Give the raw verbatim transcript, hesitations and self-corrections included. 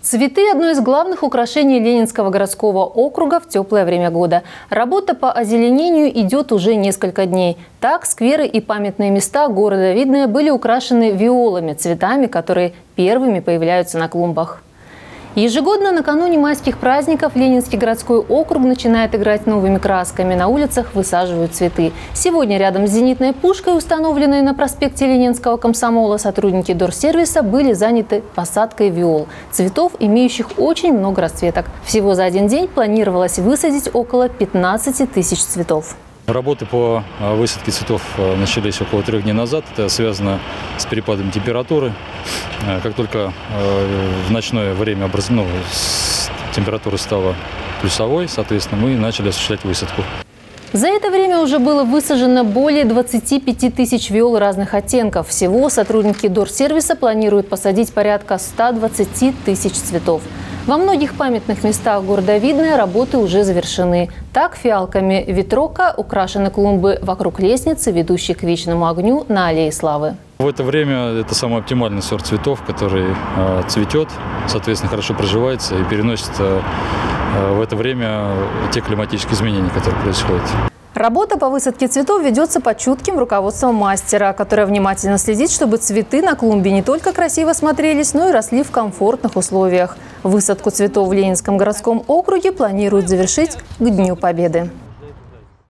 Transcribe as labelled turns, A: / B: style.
A: Цветы – одно из главных украшений Ленинского городского округа в теплое время года. Работа по озеленению идет уже несколько дней. Так, скверы и памятные места города Видное были украшены виолами, цветами, которые первыми появляются на клумбах. Ежегодно накануне майских праздников Ленинский городской округ начинает играть новыми красками. На улицах высаживают цветы. Сегодня рядом с зенитной пушкой, установленной на проспекте Ленинского комсомола, сотрудники Дорсервиса были заняты посадкой виол. Цветов, имеющих очень много расцветок. Всего за один день планировалось высадить около пятнадцати тысяч цветов.
B: Работы по высадке цветов начались около трех дней назад. Это связано с перепадом температуры. Как только в ночное время ну, температура стала плюсовой, соответственно, мы начали осуществлять высадку.
A: За это время уже было высажено более двадцати пяти тысяч виол разных оттенков. Всего сотрудники Дорсервиса планируют посадить порядка ста двадцати тысяч цветов. Во многих памятных местах города Видное работы уже завершены. Так, фиалками ветрока украшены клумбы вокруг лестницы, ведущей к Вечному огню на Аллее Славы.
B: В это время это самый оптимальный сорт цветов, который э, цветет, соответственно, хорошо проживается и переносит э, в это время те климатические изменения, которые происходят.
A: Работа по высадке цветов ведется под чутким руководством мастера, которая внимательно следит, чтобы цветы на клумбе не только красиво смотрелись, но и росли в комфортных условиях. Высадку цветов в Ленинском городском округе планируют завершить к Дню Победы.